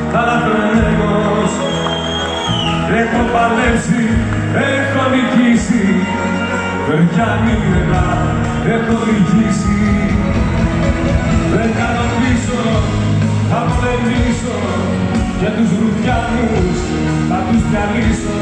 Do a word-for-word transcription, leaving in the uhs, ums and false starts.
αλαφρωμένος. Έχω παλέψει, έχω νικήσει, βερκιάνι νερά, έχω νικήσει. Δεν κάνω πίσω, θα πολεμήσω, και τους ρουφιάνους θα τους διαλύσω.